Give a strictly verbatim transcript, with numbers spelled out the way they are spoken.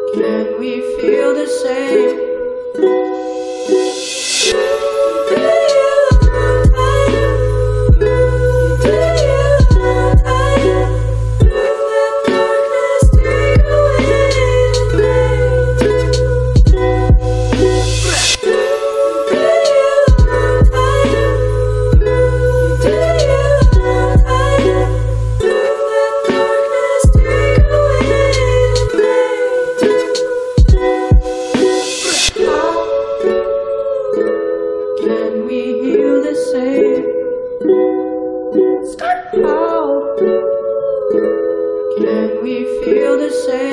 Can we feel the same? Can we heal the same? How can we feel the same?